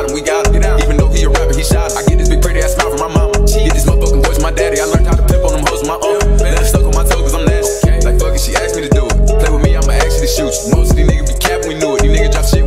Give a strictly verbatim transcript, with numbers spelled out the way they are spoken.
about him, we got him. Even though he a rapper, he shot him. I get this big pretty ass smile from my mama. Get this motherfucking voice from my daddy. I learned how to pimp on them hoes with my uncle. Let her stuck on my toe cause I'm nasty. Like fuck it, she asked me to do it. Play with me, I'ma ask you to shoot you. Most of these niggas be capping, we knew it. These niggas drop shit.